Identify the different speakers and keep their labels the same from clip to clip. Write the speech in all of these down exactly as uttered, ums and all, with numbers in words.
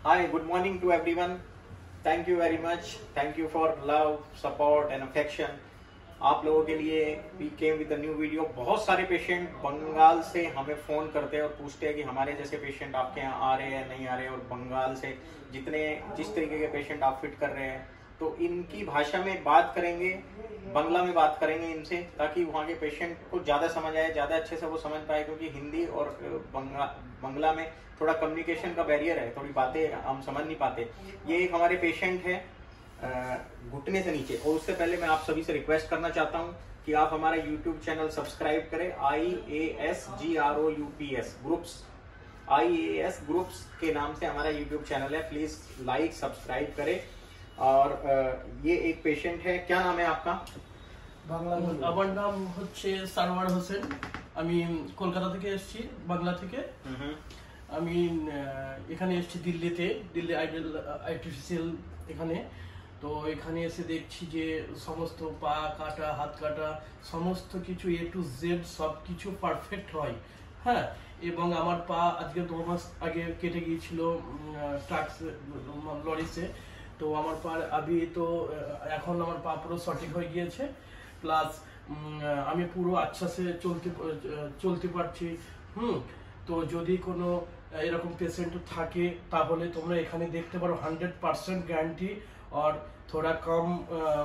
Speaker 1: Hi, good morning to everyone. Thank you very much. Thank you for love, support and affection. आप लोगों के लिए we came with a new video. बहुत सारे patient Bengal से हमें फ़ोन करते हैं और पूछते हैं कि हमारे जैसे पेशेंट आपके यहाँ आ रहे हैं नहीं आ रहे हैं, और बंगाल से जितने जिस तरीके के पेशेंट आप फिट कर रहे हैं, तो इनकी भाषा में बात करेंगे, बंगला में बात करेंगे इनसे, ताकि वहाँ के पेशेंट को ज़्यादा समझ आए, ज़्यादा अच्छे से वो समझ पाए, क्योंकि हिंदी और बंगला बंगला में थोड़ा कम्युनिकेशन का बैरियर है, थोड़ी बातें हम समझ नहीं पाते। ये एक हमारे पेशेंट है घुटने से नीचे, और उससे पहले मैं आप सभी से रिक्वेस्ट करना चाहता हूँ कि आप हमारा यूट्यूब चैनल सब्सक्राइब करें। I A S G R O U P S groups, I A S groups के नाम से हमारा यूट्यूब चैनल है। प्लीज लाइक सब्सक्राइब करें। और ये एक पेशेंट है, क्या नाम है आपका?
Speaker 2: আমার নাম হচ্ছে সারওয়ার হোসেন। আমি কলকাতা থেকে এসেছি, বাংলা থেকে। আমি এখানে এসেছি দিল্লিতে, দিল্লি আইডল আর্টিফিশিয়াল এখানে। তো এখানে এসে দেখছি যে সমস্ত পা কাটা, হাত কাটা, সমস্ত কিছু এ টু জেড সব কিছু পারফেক্ট হয়। হ্যাঁ, এবং আমার পা আজকে দু মাস আগে কেটে গিয়েছিল ট্রাক লরিতে। তো আমার পা আবি তো এখন আমার পা পুরো সঠিক হয়ে গিয়েছে, প্লাস আমি পুরো আচ্ছা সে চলতে চলতে পারছি। হুম, তো যদি কোনো এরকম পেশেন্ট থাকে তাহলে তোমরা এখানে দেখতে পারো, হান্ড্রেড পার্সেন্ট গ্যারান্টি। আর থোড়া কম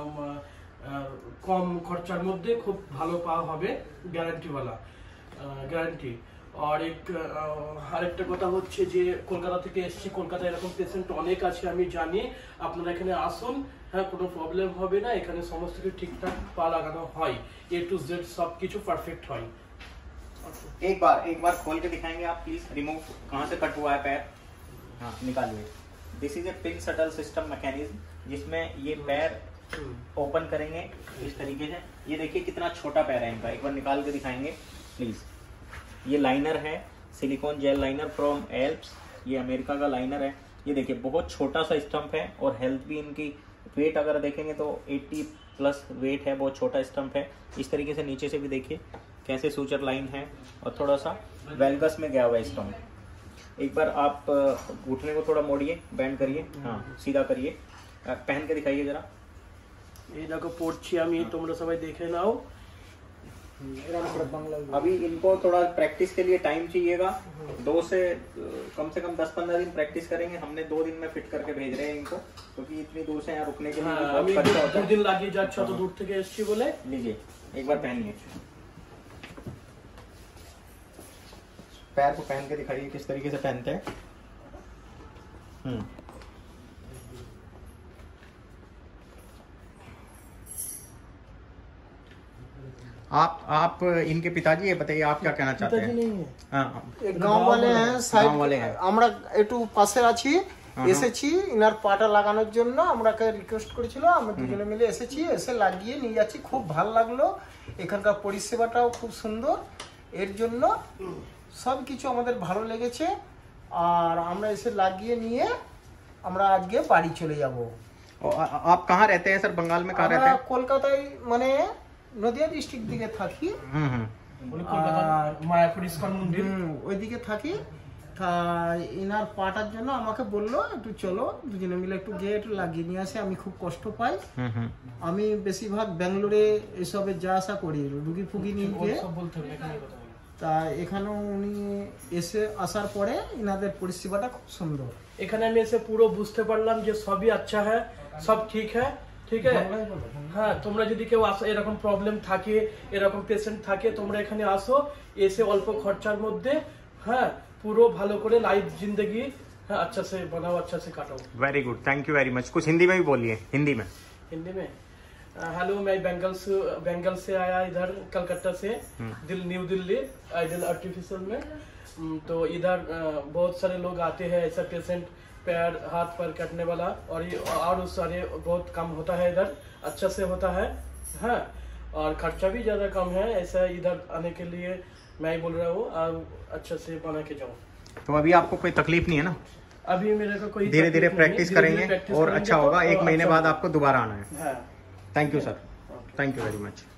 Speaker 2: কম খরচার মধ্যে খুব ভালো পা হবে, গ্যারান্টিওয়ালা গ্যারান্টি। আর এক আরেকটা কথা হচ্ছে যে কলকাতা থেকে এসেছি, কলকাতায় এরকম পেশেন্ট অনেক আছে আমি জানি। আপনারা এখানে আসুন, হ্যাঁ, কোনো প্রবলেম হবে না। এখানে সমস্ত কিছু ঠিকঠাক পা লাগানো হয়, এ টু জেড সব কিছু পারফেক্ট হয়।
Speaker 1: एक बार एक बार खोल के दिखाएंगे आप प्लीज? रिमूव कहाँ से कट हुआ है पैर? हाँ, निकालिए। This is a pin shuttle system mechanism, जिसमें ये पैर ओपन करेंगे इस तरीके से। ये देखिए कितना छोटा पैर है इनका, एक बार निकाल के दिखाएंगे प्लीज। ये लाइनर है, silicone gel liner from Alps, ये अमेरिका का लाइनर है। ये देखिए बहुत छोटा सा स्टंप है, और हेल्थ भी इनकी, वेट अगर देखेंगे तो अस्सी प्लस वेट है, बहुत छोटा स्टंप है। इस तरीके से नीचे से भी देखिए कैसे सूचर लाइन है, और थोड़ा सा वेलगस में गया हुआ है स्टंप। एक बार आप घुटने को थोड़ा मोड़िए, बैंड करिए, हाँ सीधा करिए, पहन के दिखाइए जरा।
Speaker 2: ये देखो পড়ছি আমি, তোমরা সবাই দেখে নাও।
Speaker 1: अभी इनको थोड़ा प्रैक्टिस के लिए टाइम चाहिएगा, दो से कम से कम दस पंद्रह दिन प्रैक्टिस करेंगे। हमने दो दिन में फिट करके भेज रहे हैं इनको, क्योंकि इतनी दूर से यहाँ रुकने के लिए बहुत खर्चा होता है।
Speaker 2: दो दिन लगे যাচ্ছে, অত দূর থেকে এসেছি বলে।
Speaker 1: लीजिए एक बार पहनिए, पैर को पहन के दिखाइए किस तरीके से पहनते हैं। हम्म आप आप इनके पिताजी है, बताइए आप क्या कहना चाहते हैं?
Speaker 2: नहीं है,
Speaker 1: हाँ,
Speaker 3: गांव वाले हैं, साइड
Speaker 1: गांव वाले हैं।
Speaker 3: আমরা একটু পাশে আছি, এসেছি ইনার পাটা লাগানোর জন্য। আমরাকে রিকোয়েস্ট করেছিল, আমরা দুজনে মিলে এসেছি, এসে লাগিয়ে নিয়ে যাচ্ছি। খুব ভালো লাগলো, এখানকার পরিষেবাটাও খুব সুন্দর, এর জন্য সব কিছু আমাদের ভালো লেগেছে। আর আমরা এসে লাগিয়ে নিয়ে আমরা আজকে বাড়ি চলে যাব।
Speaker 1: आप कहाँ रहते हैं सर? बंगाल में कहाँ रहते हैं?
Speaker 3: কলকাতায়, মানে নদিয়া ডিস্ট্রিক্ট দিকে থাকি,
Speaker 2: আর মায়াপুর ইস্কন মন্দির
Speaker 3: ওইদিকে থাকি। তা ইনার পাটার জন্য আমাকে বললো একটু চলো দুজনে মিলে একটু গিয়ে একটু লাগিয়ে নিয়ে আসে। আমি খুব কষ্ট পাই, আমি বেশিরভাগ ব্যাঙ্গালোরে এসবে যা আসা করি রুগী ফুগি নিয়ে গিয়ে। তা এখানেও উনি এসে আসার পরে ইনাদের পরিষেবাটা খুব সুন্দর।
Speaker 2: এখানে আমি এসে পুরো বুঝতে পারলাম যে সবই আচ্ছা হ্যাঁ, সব ঠিক হ্যাঁ, ঠিক আছে। হ্যাঁ, তোমরা যদি কেউ আসো, এরকম প্রবলেম থাকে, এরকম পেশেন্ট থাকে, তোমরা এখানে আসো, এসে অল্প খরচার মধ্যে হ্যাঁ পুরো ভালো করে লাইফ जिंदगी हाँ अच्छा से बनाओ, अच्छा से काटो।
Speaker 1: Very good, thank you very much. कुछ हिंदी में भी बोलिए। हिंदी में
Speaker 2: हिंदी में हेलो, मैं बंगाल से बंगाल से आया इधर कलकत्ता से, दिल न्यू दिल्ली आइडल आर्टिफिशियल में। तो इधर बहुत सारे लोग आते हैं, ऐसा पेशेंट पैर हाथ पैर काटने वाला, और ये और सारे बहुत कम होता है इधर, अच्छा से होता है हाँ, और खर्चा भी ज़्यादा कम है। ऐसा इधर आने के लिए मैं ही बोल रहा हूँ, और अच्छा से बना के जाओ।
Speaker 1: तो अभी आपको कोई तकलीफ नहीं है ना?
Speaker 2: अभी मेरे को कोई
Speaker 1: धीरे धीरे प्रैक्टिस करेंगे और अच्छा होगा। एक महीने बाद आपको दोबारा आना है।
Speaker 2: हाँ,
Speaker 1: thank you sir, thank you very much.